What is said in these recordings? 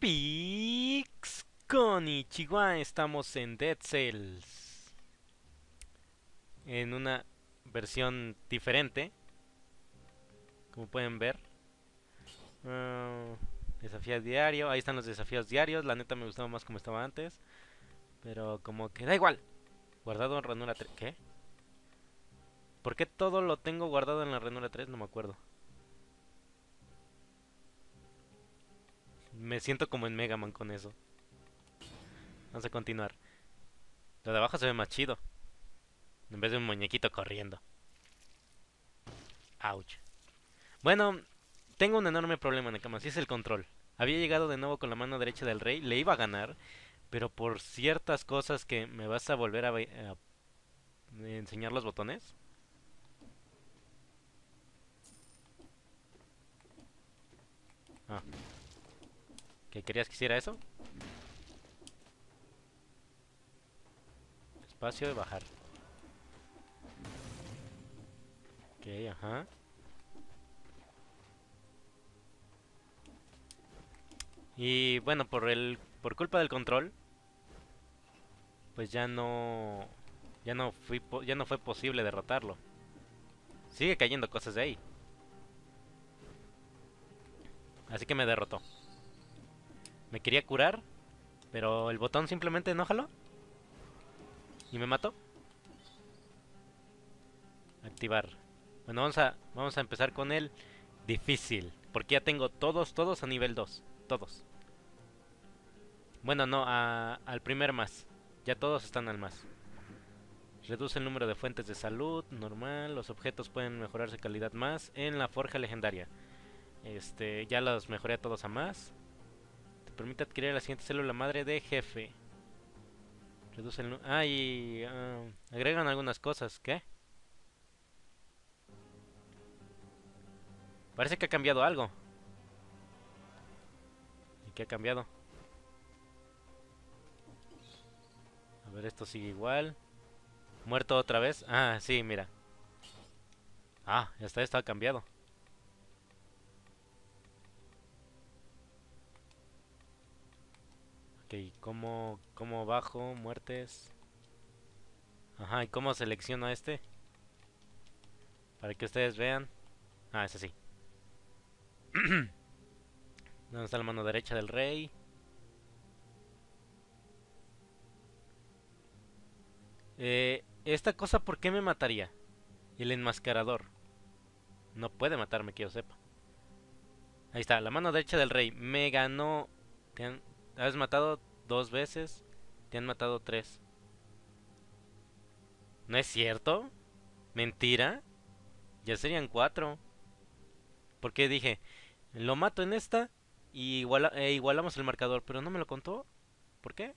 Pix Konnichiwa, estamos en Dead Cells en una versión diferente, como pueden ver. Ah, desafío diario, ahí están los desafíos diarios. La neta me gustaba más como estaba antes, pero como que da igual. Guardado en ranura 3. ¿Qué? ¿Por qué todo lo tengo guardado en la ranura 3? No me acuerdo. Me siento como en Mega Man con eso. Vamos a continuar. Lo de abajo se ve más chido, en vez de un muñequito corriendo. Ouch. Bueno, tengo un enorme problema en la cama, si es el control. Había llegado de nuevo con la mano derecha del rey, le iba a ganar, pero por ciertas cosas que me vas a volver a enseñar los botones. Ah, ¿que querías que hiciera eso? Espacio de bajar. Ok, ajá. Y bueno, por culpa del control, pues ya no fue posible derrotarlo. Sigue cayendo cosas de ahí. Así que me derrotó. Me quería curar, pero el botón simplemente no jaló y me mató. Activar. Bueno, vamos a empezar con el difícil, porque ya tengo todos a nivel 2. Todos. Bueno, no, al primer más. Ya todos están al más. Reduce el número de fuentes de salud, normal. Los objetos pueden mejorarse calidad más en la forja legendaria. Ya los mejoré a todos a más. Te permite adquirir la siguiente célula madre de jefe. Reduce el... y agregan algunas cosas. ¿Qué? Parece que ha cambiado algo. ¿Y qué ha cambiado? A ver, esto sigue igual. ¿Muerto otra vez? Ah, sí, mira. Ah, ya está, esto ha cambiado. Ok, ¿cómo bajo? Muertes. Ajá, ¿y cómo selecciono este? Para que ustedes vean. Ah, es así. ¿Dónde está la mano derecha del rey? Esta cosa, ¿por qué me mataría? El enmascarador. No puede matarme, que yo sepa. Ahí está, la mano derecha del rey. Me ganó. Has matado 2 veces. Te han matado 3. ¿No es cierto? ¿Mentira? Ya serían 4. Porque dije, lo mato en esta y igualamos el marcador, pero no me lo contó. ¿Por qué?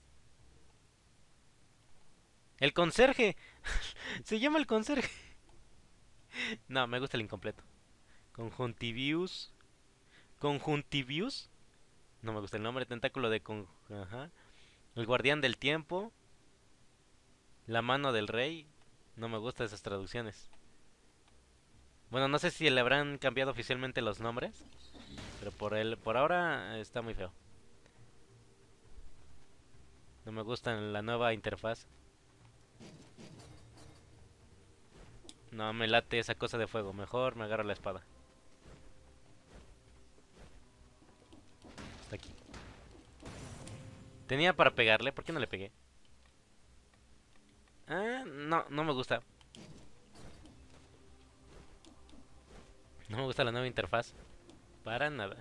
El conserje. Se llama el conserje. No, me gusta el incompleto. Conjuntivius. Conjuntivius. No me gusta el nombre. Tentáculo de Ajá. El guardián del tiempo. La mano del rey. No me gustan esas traducciones. Bueno, no sé si le habrán cambiado oficialmente los nombres. Pero por ahora está muy feo. No me gusta la nueva interfaz. No me late esa cosa de fuego. Mejor me agarro la espada. Está aquí. Tenía para pegarle. ¿Por qué no le pegué? Ah, no, no me gusta. No me gusta la nueva interfaz. Para nada.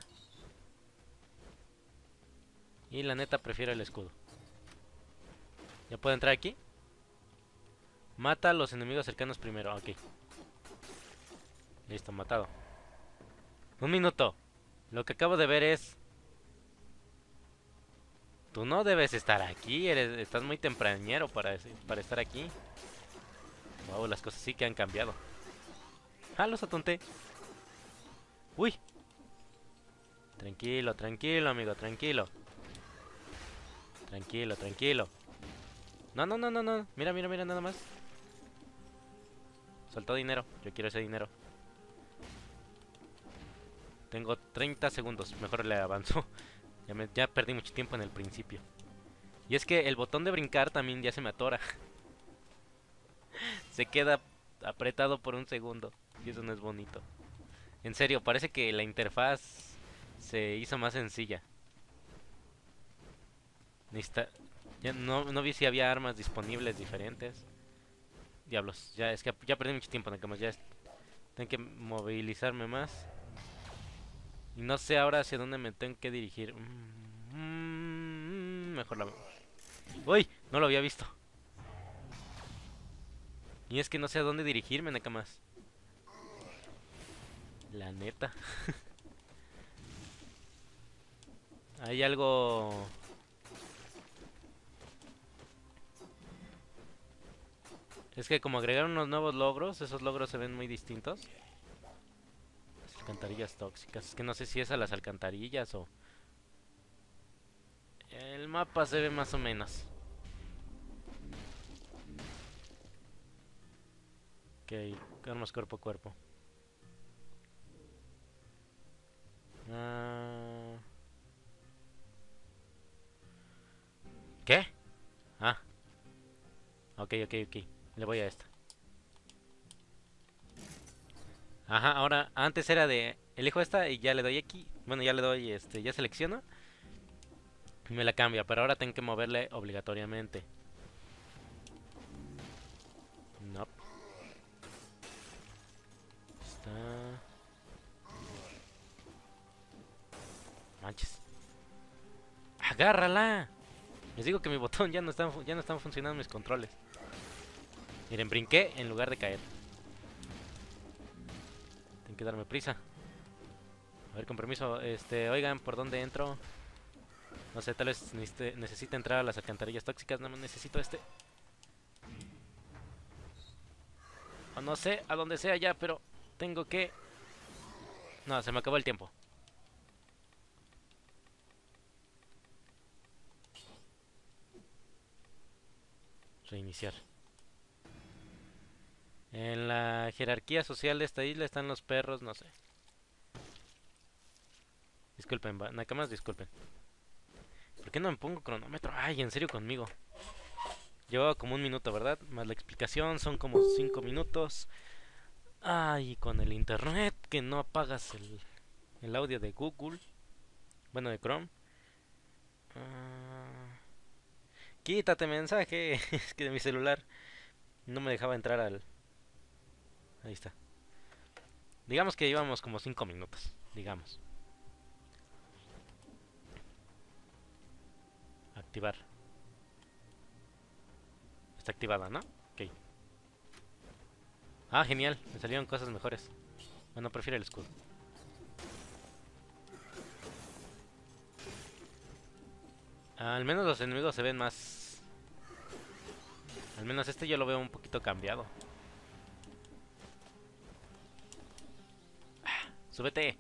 Y la neta prefiero el escudo. ¿Ya puedo entrar aquí? Mata a los enemigos cercanos primero. Ok. Listo, matado. Un minuto. Lo que acabo de ver es... Tú no debes estar aquí. Estás muy temprañero para estar aquí. Wow, las cosas sí que han cambiado. Ah, los atonté. Uy. Tranquilo, tranquilo, amigo, tranquilo. Tranquilo, tranquilo. No, no, no, no, no. Mira, mira, mira, nada más. Soltó dinero. Yo quiero ese dinero. Tengo 30 segundos. Mejor le avanzo. Ya perdí mucho tiempo en el principio. Y es que el botón de brincar también ya se me atora. Se queda apretado por un segundo. Y eso no es bonito. En serio, parece que la interfaz se hizo más sencilla. Necesita... Ya no vi si había armas disponibles diferentes. Diablos, ya es que ya perdí mucho tiempo, Nakamas. Tengo que movilizarme más. Y no sé ahora hacia dónde me tengo que dirigir. Mejor la... ¡Uy! No lo había visto. Y es que no sé a dónde dirigirme, Nakamas. La neta. Hay algo... Es que como agregaron unos nuevos logros, esos logros se ven muy distintos. Las alcantarillas tóxicas. Es que no sé si es a las alcantarillas o... El mapa se ve más o menos. Ok, armas cuerpo a cuerpo. Ah... ¿Qué? Ah, ok. Le voy a esta. Ajá, ahora antes era de elijo esta y ya le doy aquí. Bueno, ya le doy ya selecciono y me la cambia, pero ahora tengo que moverle obligatoriamente. No. Está. Manches. Agárrala. Les digo que mi botón ya no están funcionando mis controles. Miren, brinqué en lugar de caer. Tengo que darme prisa. A ver, con permiso, oigan, ¿por dónde entro? No sé, tal vez necesite entrar a las alcantarillas tóxicas, no necesito o no sé, a donde sea ya, pero tengo que... No, se me acabó el tiempo. Reiniciar. En la jerarquía social de esta isla están los perros, no sé. Disculpen, Nakamas, disculpen. ¿Por qué no me pongo cronómetro? Ay, en serio conmigo. Llevaba como un minuto, ¿verdad? Más la explicación son como 5 minutos. Ay, con el internet que no apagas el audio de Google. Bueno, de Chrome. Ah, quítate mensaje. Es que de mi celular no me dejaba entrar al... Ahí está. Digamos que llevamos como 5 minutos. Digamos. Activar. Está activada, ¿no? Ok. Ah, genial. Me salieron cosas mejores. Bueno, prefiero el escudo. Al menos los enemigos se ven más... Al menos este yo lo veo un poquito cambiado. ¡Súbete!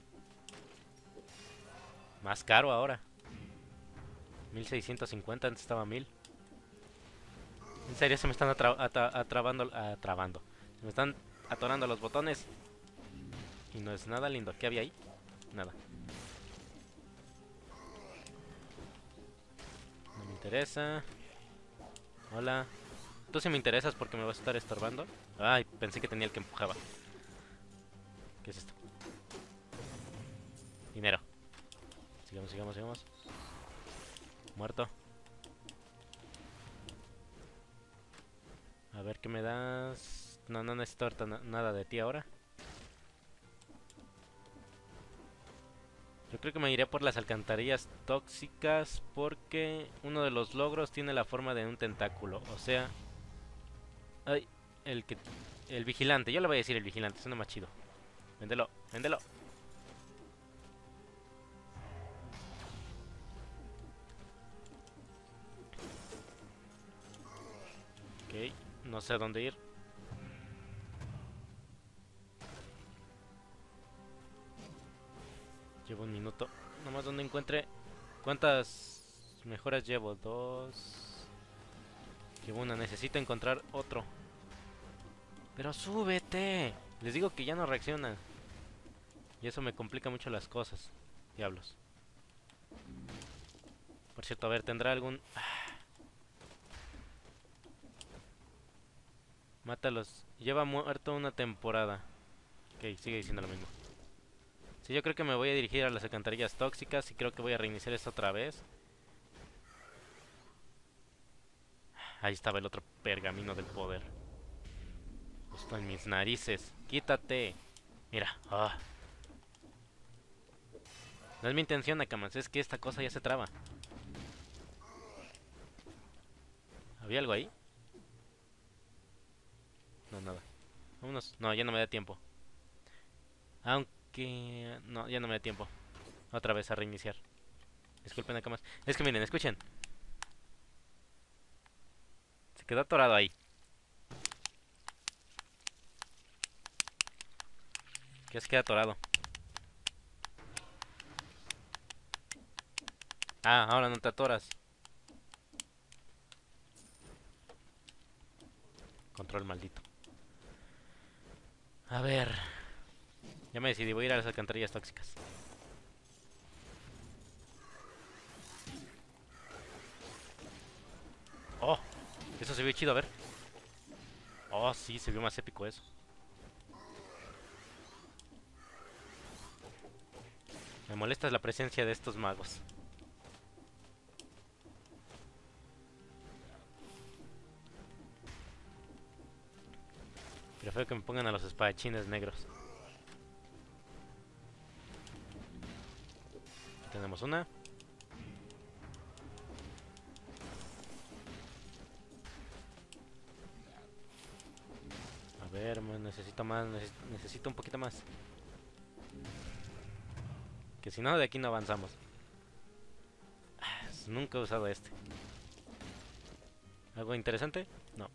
Más caro ahora. 1650, antes estaba 1000. En serio, se me están atrabando. Se me están atorando los botones. Y no es nada lindo. ¿Qué había ahí? Nada. No me interesa. Hola. Tú sí me interesas porque me vas a estar estorbando. Ay, pensé que tenía el que empujaba. ¿Qué es esto? Dinero. Sigamos. Muerto. A ver qué me das. No necesito nada de ti ahora. Yo creo que me iré por las alcantarillas tóxicas porque uno de los logros tiene la forma de un tentáculo. O sea... Ay, el vigilante. Yo le voy a decir el vigilante, suena más chido. Véndelo. Ok, no sé a dónde ir. Llevo un minuto. Nomás donde encuentre... ¿Cuántas mejoras llevo? 2. Llevo una. Necesito encontrar otro. Pero súbete. Les digo que ya no reacciona. Y eso me complica mucho las cosas. Diablos. Por cierto, a ver, ¿tendrá algún...? Mátalos. Lleva muerto una temporada. Ok, sigue diciendo lo mismo. Sí, yo creo que me voy a dirigir a las alcantarillas tóxicas y creo que voy a reiniciar esto otra vez. Ahí estaba el otro pergamino del poder. Justo en mis narices. Quítate. Mira. No es mi intención, Nakamas. Es que esta cosa ya se traba. ¿Había algo ahí? No, nada. Vámonos. No, ya no me da tiempo. Aunque... No, ya no me da tiempo. Otra vez a reiniciar. Disculpen, Nakamas. Es que miren, escuchen. Se quedó atorado ahí. ¿Qué se queda atorado? Ah, ahora no te atoras. Control maldito. A ver. Ya me decidí, voy a ir a las alcantarillas tóxicas. Oh, eso se vio chido, a ver. Oh, sí, se vio más épico eso. Me molesta la presencia de estos magos. Prefiero que me pongan a los espadachines negros. Tenemos una. A ver, necesito más, necesito un poquito más. Que si no, de aquí no avanzamos. Nunca he usado este. ¿Algo interesante? No.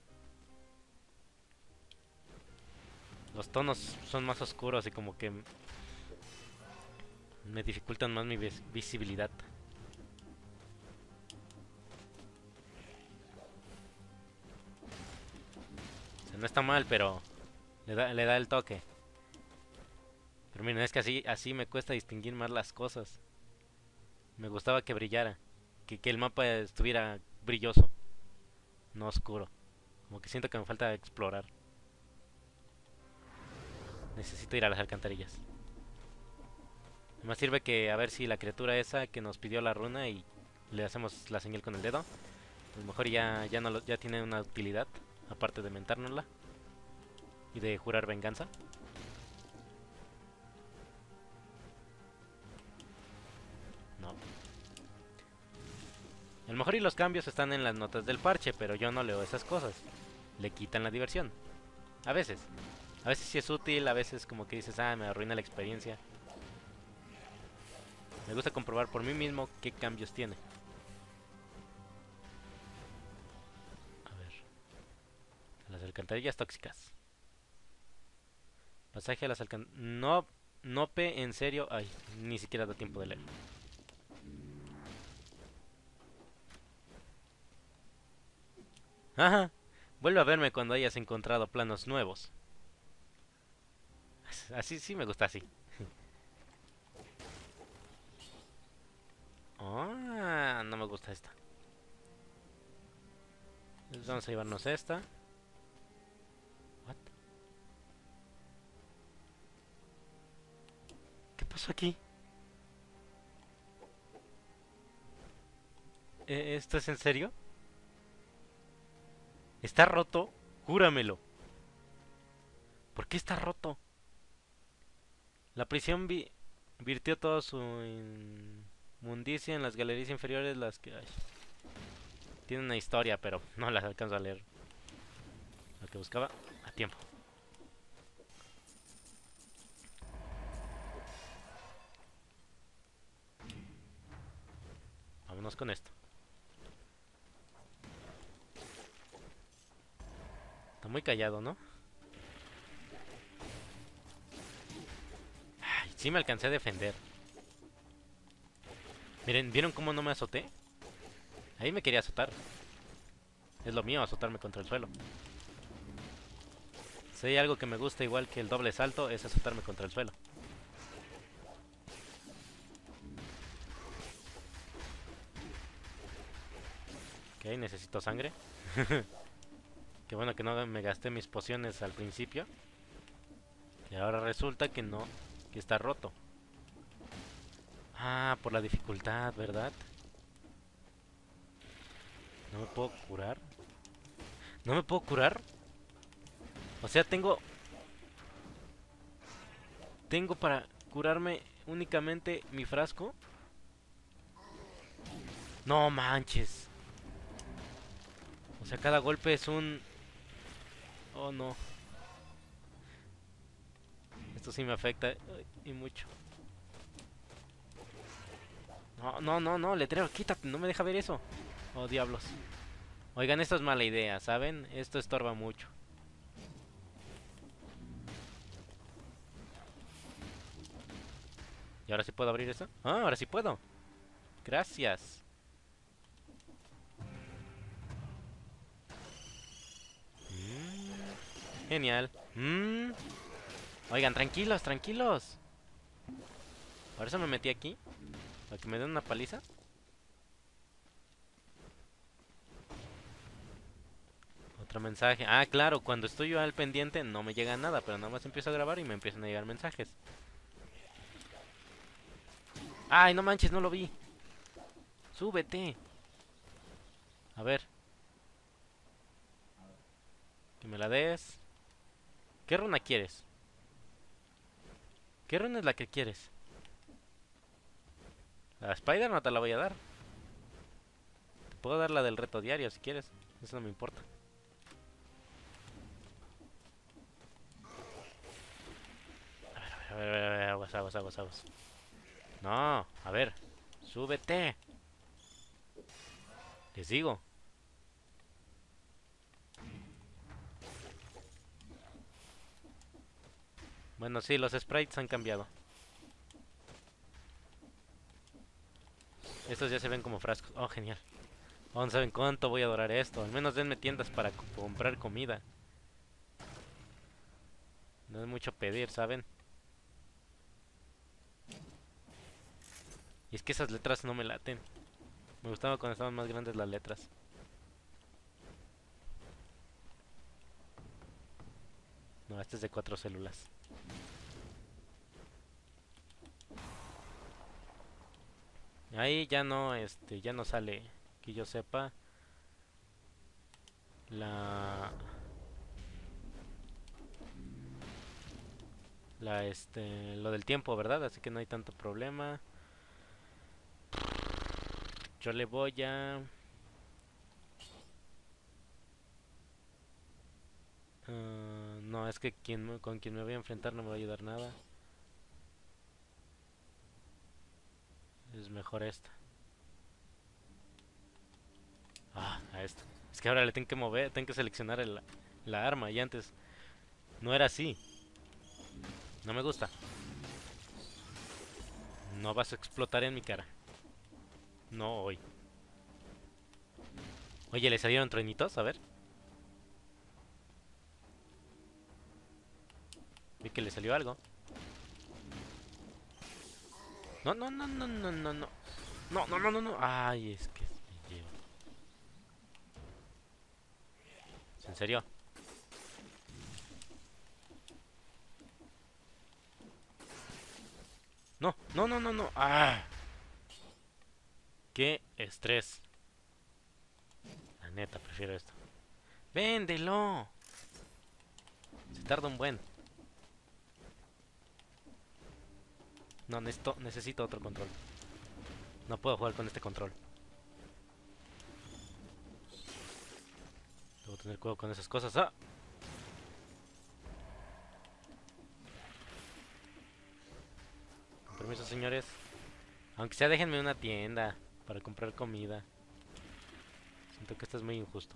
Los tonos son más oscuros y como que me dificultan más mi visibilidad. O sea, no está mal, pero le da el toque. Pero miren, es que así me cuesta distinguir más las cosas. Me gustaba que brillara. Que el mapa estuviera brilloso, no oscuro. Como que siento que me falta explorar. Necesito ir a las alcantarillas. Más sirve que a ver si la criatura esa que nos pidió la runa y le hacemos la señal con el dedo. A lo mejor ya, no ya tiene una utilidad. Aparte de mentárnosla. Y de jurar venganza. No. A lo mejor y los cambios están en las notas del parche, pero yo no leo esas cosas. Le quitan la diversión. A veces. A veces sí es útil, a veces como que dices, me arruina la experiencia. Me gusta comprobar por mí mismo qué cambios tiene. A ver. Las alcantarillas tóxicas. Pasaje a las alcantarillas... No, Nope, en serio. Ay, ni siquiera da tiempo de leer. Ajá. Vuelve a verme cuando hayas encontrado planos nuevos. Así sí me gusta así. No me gusta esta. Entonces vamos a llevarnos esta. What? ¿Qué pasó aquí? ¿Esto es en serio? ¿Está roto? Júramelo. ¿Por qué está roto? La prisión virtió toda su inmundicia en las galerías inferiores, las que... Ay, tiene una historia, pero no las alcanzo a leer. Lo que buscaba a tiempo. Vámonos con esto. Está muy callado, ¿no? Ay, sí me alcancé a defender. Miren, ¿vieron cómo no me azoté? Ahí me quería azotar. Es lo mío, azotarme contra el suelo. Si hay algo que me gusta igual que el doble salto, es azotarme contra el suelo. Ok, necesito sangre. Qué bueno que no me gasté mis pociones al principio. Y ahora resulta que no, que está roto. Ah, por la dificultad, ¿verdad? ¿No me puedo curar? ¿No me puedo curar? O sea, tengo para curarme únicamente mi frasco. No manches. O sea, cada golpe es un... Oh, no. Esto sí me afecta y mucho. No, no, no, no, letrero, quítate, no me deja ver eso. Oh, diablos. Oigan, esto es mala idea, ¿saben? Esto estorba mucho. ¿Y ahora sí puedo abrir esto? Ah, ahora sí puedo. Gracias. Genial. Oigan, tranquilos, tranquilos. Por eso me metí aquí. Para que me den una paliza. Otro mensaje. Ah, claro, cuando estoy yo al pendiente no me llega nada, pero nada más empiezo a grabar y me empiezan a llegar mensajes. Ay, no manches, no lo vi. Súbete. A ver, que me la des. ¿Qué runa quieres? ¿Qué runa es la que quieres? La Spider no te la voy a dar. Te puedo dar la del reto diario si quieres. Eso no me importa. A ver, aguas, aguas, aguas, aguas. No, a ver. Súbete. Les digo. Bueno, sí, los sprites han cambiado. Estos ya se ven como frascos. Oh, genial. Oh, no saben cuánto voy a adorar esto. Al menos denme tiendas para comprar comida. No es mucho pedir, ¿saben? Y es que esas letras no me laten. Me gustaba cuando estaban más grandes las letras. No, este es de 4 células. Ahí ya no, ya no sale, que yo sepa, la, lo del tiempo, ¿verdad? Así que no hay tanto problema. Yo le voy a... no, es que con quien me voy a enfrentar no me va a ayudar nada. Es mejor esta. Ah, a esto. Es que ahora le tengo que mover, tengo que seleccionar la arma y antes no era así. No me gusta. No vas a explotar en mi cara. No hoy. Oye, ¿le salieron truenitos? A ver. Vi que le salió algo. No, no, no, no, no, no, no. No, no, no, no, no. Ay, es que me lleva. ¿En serio? No, no, no, no, no. Ah, qué estrés. La neta, prefiero esto. Véndelo. Se tarda un buen. No, necesito otro control. No puedo jugar con este control. Debo tener cuidado con esas cosas. ¡Ah! Con permiso, señores. Aunque sea, déjenme una tienda para comprar comida. Siento que esto es muy injusto.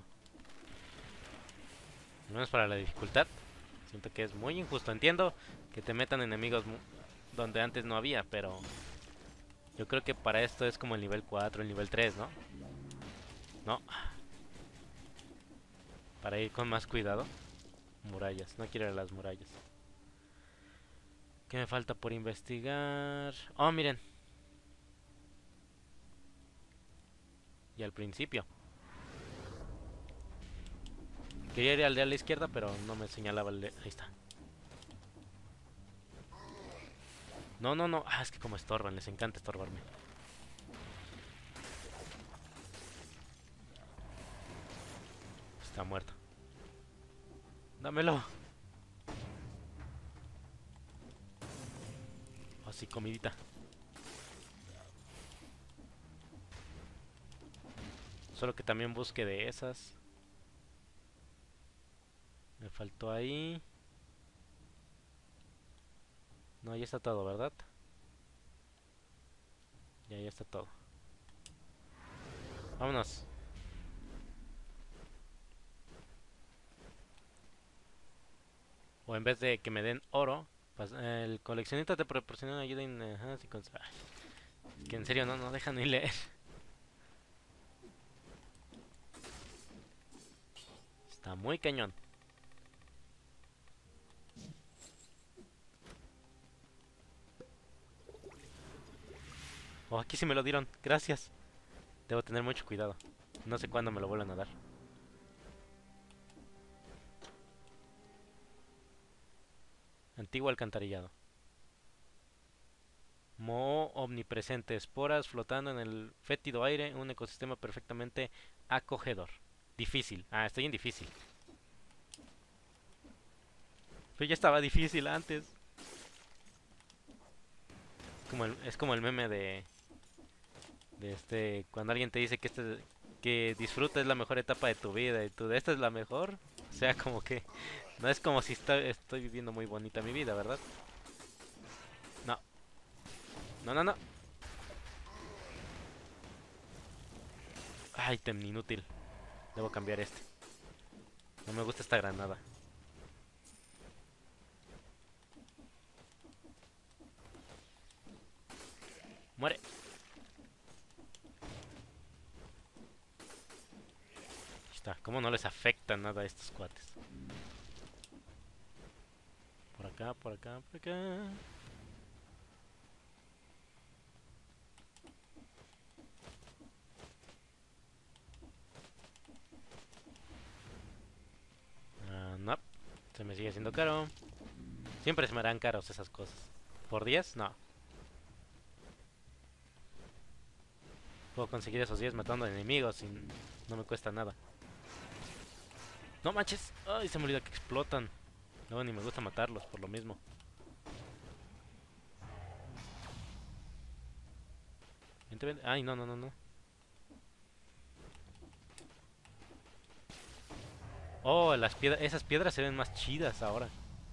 Al menos para la dificultad. Siento que es muy injusto. Entiendo que te metan enemigos donde antes no había, pero yo creo que para esto es como el nivel 4, el nivel 3, ¿no? No. Para ir con más cuidado. Murallas. No quiero ir a las murallas. ¿Qué me falta por investigar? Oh, miren. Y al principio. Quería ir al de a la izquierda, pero no me señalaba el de... Ahí está. No, no, no. Ah, es que como estorban, les encanta estorbarme. Está muerto. Dámelo. Así, comidita. Solo que también busque de esas. Me faltó ahí. No, ya está todo, ¿verdad? Ya está todo. Vámonos. O en vez de que me den oro, el coleccionista te proporciona una ayuda en... Ajá, sí, ay, es que en serio no dejan ni leer. Está muy cañón. Oh, aquí sí me lo dieron. Gracias. Debo tener mucho cuidado. No sé cuándo me lo vuelvan a dar. Antiguo alcantarillado. Moho omnipresente. Esporas flotando en el fétido aire. Un ecosistema perfectamente acogedor. Difícil. Ah, estoy en difícil. Pero ya estaba difícil antes. Es como el meme de este... Cuando alguien te dice que que disfruta es la mejor etapa de tu vida. Y tú, ¿esta es la mejor? O sea, como que... No es como si estoy viviendo muy bonita mi vida, ¿verdad? No. No, no, no. Ay, ítem inútil. Debo cambiar este. No me gusta esta granada. Muere. Ahí está. ¿Cómo no les afecta nada a estos cuates? Por acá, por acá, por acá. Ah, no. Se me sigue haciendo caro. Siempre se me harán caros esas cosas. ¿Por 10? No. Puedo conseguir esos 10 matando enemigos y no me cuesta nada. No manches. Ay, se me olvidó que explotan. No, ni me gusta matarlos por lo mismo. Vente, vente. Ay, no, no, no, no. Oh, esas piedras se ven más chidas ahora.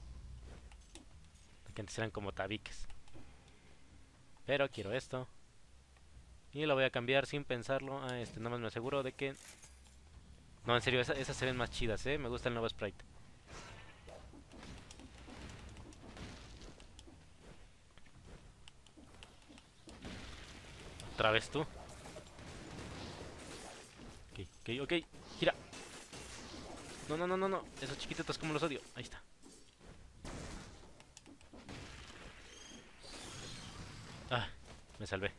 Que antes eran como tabiques. Pero quiero esto. Y lo voy a cambiar sin pensarlo. Ah, nada más me aseguro de que... No, en serio, esas se ven más chidas, Me gusta el nuevo sprite. Otra vez tú. Ok, ok, ok. Gira. No, no, no, no, no. Esos chiquititos como los odio. Ahí está. Ah, me salvé.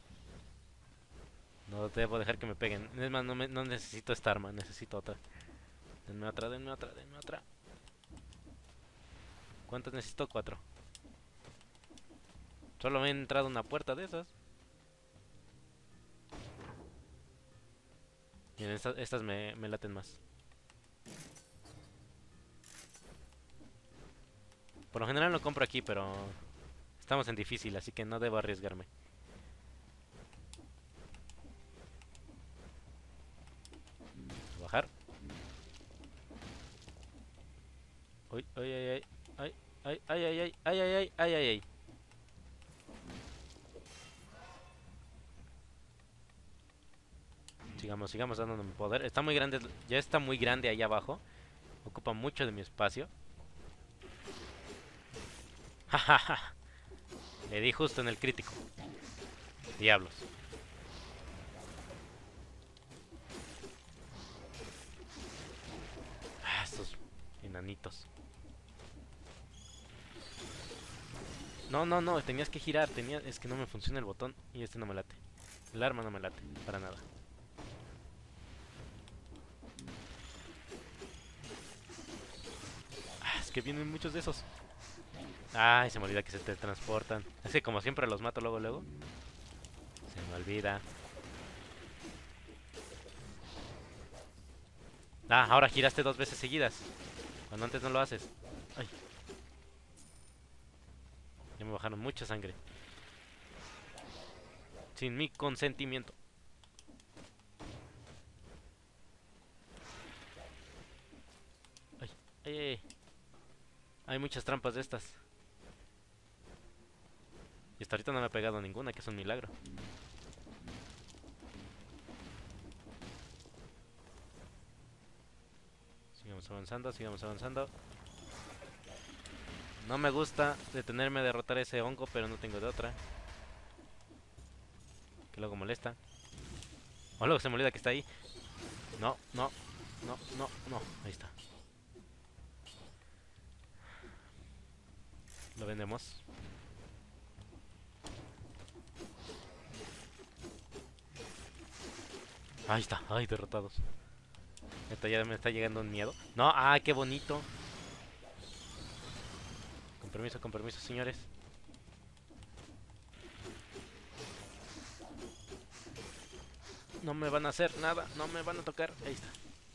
No debo dejar que me peguen. Es más, no necesito esta arma, necesito otra. Denme otra, denme otra, denme otra. ¿Cuántas necesito? 4. Solo me he entrado una puerta de esas. Miren, estas me laten más. Por lo general lo compro aquí, pero estamos en difícil, así que no debo arriesgarme. Bajar. Uy, ay, ay, ay, ay, ay, ay, ay, ay, ay, ay, ay, ay, ay. Sigamos dándome poder. Está muy grande, ya está muy grande ahí abajo. Ocupa mucho de mi espacio. Jajaja. Le di justo en el crítico. Diablos. Ah, estos enanitos. No, no, no, tenías que girar, es que no me funciona el botón y este no me late. El arma no me late, para nada. Es que vienen muchos de esos. Ay, se me olvida que se teletransportan. Es que como siempre los mato luego, luego. Se me olvida. Ah, ahora giraste 2 veces seguidas. Cuando antes no lo haces. Ay, ya me bajaron mucha sangre. Sin mi consentimiento. Ay, ay, ay. Hay muchas trampas de estas. Y hasta ahorita no me ha pegado ninguna, que es un milagro. Sigamos avanzando, sigamos avanzando. No me gusta detenerme a derrotar ese hongo, pero no tengo de otra. Que luego molesta. O luego se me olvida que está ahí. No, no, no, no, no. Ahí está. Lo vendemos. Ahí está. Ay, derrotados. Esto ya me está llegando un miedo. No, qué bonito. Con permiso, señores. No me van a hacer nada. No me van a tocar. Ahí está.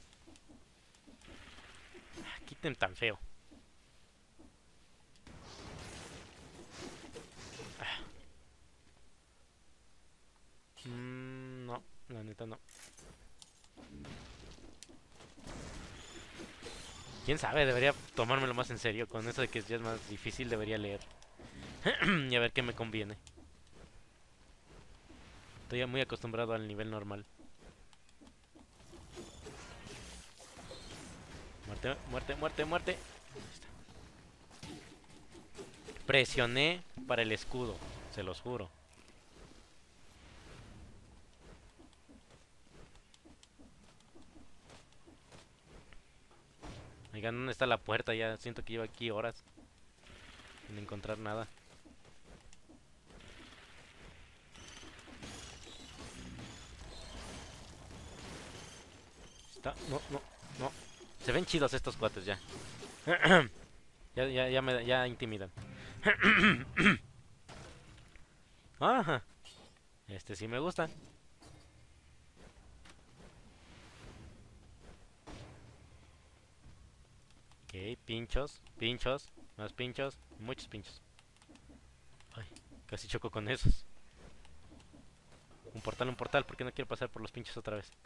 Quiten tan feo. No, la neta no. Quién sabe, debería tomármelo más en serio. Con eso de que ya es más difícil, debería leer. Y a ver qué me conviene. Estoy ya muy acostumbrado al nivel normal. Muerte, muerte, muerte, muerte. Ahí está. Presioné para el escudo, se los juro. Oigan, ¿dónde está la puerta? Ya siento que llevo aquí horas sin encontrar nada. Está, no, no, no. Se ven chidos estos cuates ya. Ya intimidan. Ajá. Este sí me gusta. Ok, pinchos, pinchos, más pinchos, muchos pinchos. Ay, casi choco con esos. Un portal, porque no quiero pasar por los pinchos otra vez.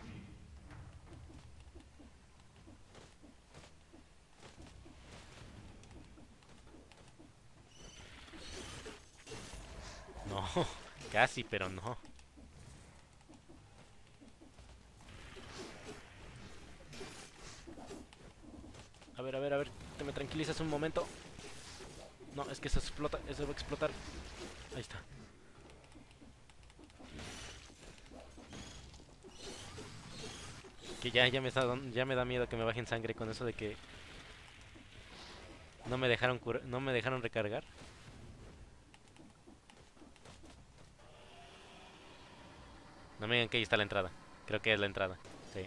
No, casi, pero no. A ver, a ver, a ver. ¿Te me tranquilizas un momento? No, es que eso explota, eso va a explotar. Ahí está. Que ya me da miedo que me bajen sangre con eso de que no me dejaron recargar. No me digan que ahí está la entrada. Creo que es la entrada. Sí.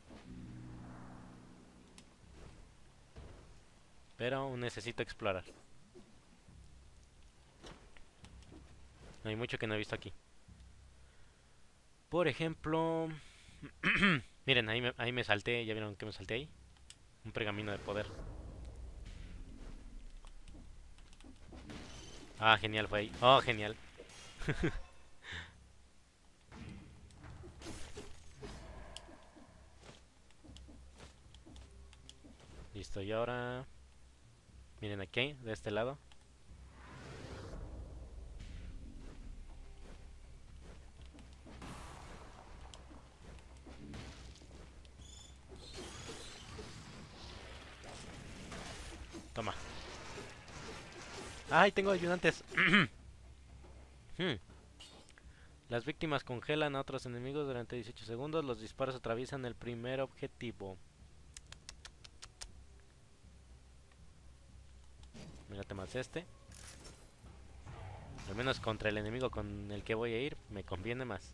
Pero necesito explorar. Hay mucho que no he visto aquí. Por ejemplo... Miren, ahí me salté. ¿Ya vieron que me salté ahí? Un pergamino de poder. Ah, genial, fue ahí. Oh, genial. Listo, y ahora... Miren aquí, de este lado. Toma. ¡Ay, tengo ayudantes! Hmm. Las víctimas congelan a otros enemigos durante 18 segundos. Los disparos atraviesan el primer objetivo. Mírate más este. Al menos contra el enemigo con el que voy a ir me conviene más.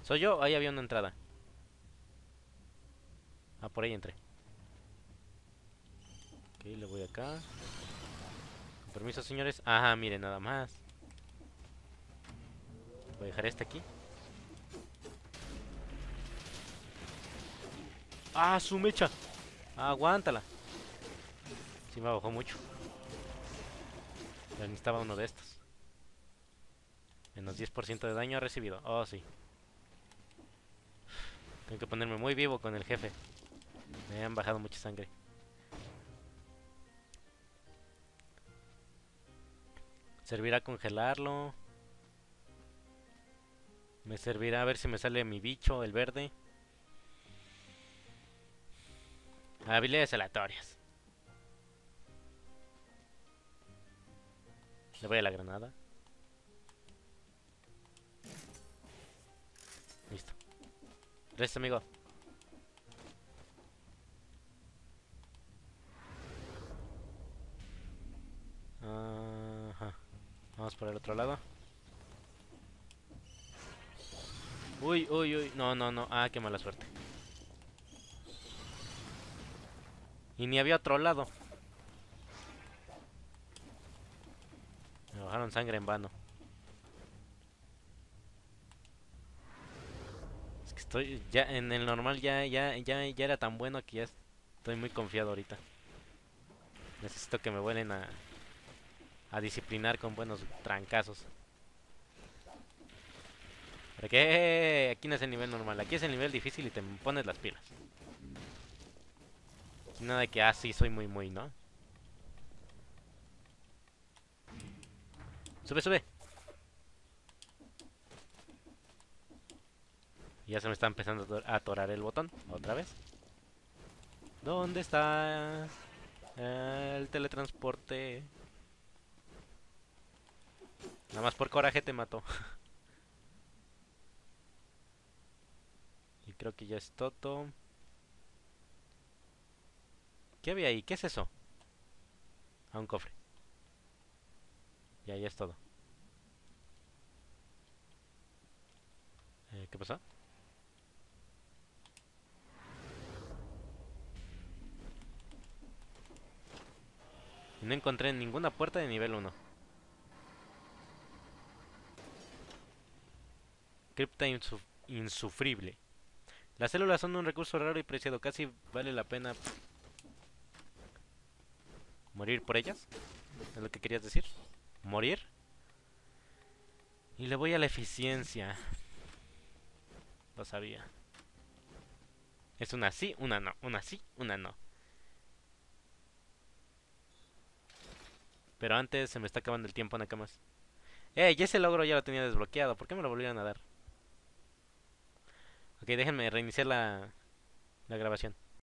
¿Soy yo? Ahí había una entrada. Ah, por ahí entré. Ok, le voy acá. Con permiso, señores. Ajá, miren, nada más. Voy a dejar este aquí. ¡Ah, su mecha! Aguántala. Sí me bajó mucho. Pero necesitaba uno de estos. Menos 10% de daño ha recibido. Oh, sí. Tengo que ponerme muy vivo con el jefe. Me han bajado mucha sangre. ¿Servirá congelarlo? Me servirá a ver si me sale mi bicho, el verde. Habilidades aleatorias. Le voy a la granada. Listo. Gracias, amigo. Ajá. Vamos por el otro lado. Uy, uy, uy. No, no, no. Ah, qué mala suerte. Y ni había otro lado. Me bajaron sangre en vano. Es que estoy ya en el normal ya era tan bueno que ya estoy muy confiado ahorita. Necesito que me vuelen a disciplinar con buenos trancazos. Porque aquí no es el nivel normal, aquí es el nivel difícil y te pones las pilas. Aquí nada de que, sí, soy muy, ¿no? Sube, sube. Ya se me está empezando a atorar el botón, otra vez. ¿Dónde está el teletransporte? Nada más por coraje te mató. Y creo que ya es todo. ¿Qué había ahí? ¿Qué es eso? Un cofre. Ya es todo. ¿Qué pasó? No encontré ninguna puerta de nivel 1. Cripta insufrible. Las células son un recurso raro y preciado. Casi vale la pena morir por ellas. ¿Es lo que querías decir? ¿Morir? Y le voy a la eficiencia. Lo sabía. Es una sí, una no. Una sí, una no. Pero antes se me está acabando el tiempo, Nakamas. Y ese logro ya lo tenía desbloqueado. ¿Por qué me lo volvieron a dar? Ok, déjenme reiniciar la grabación.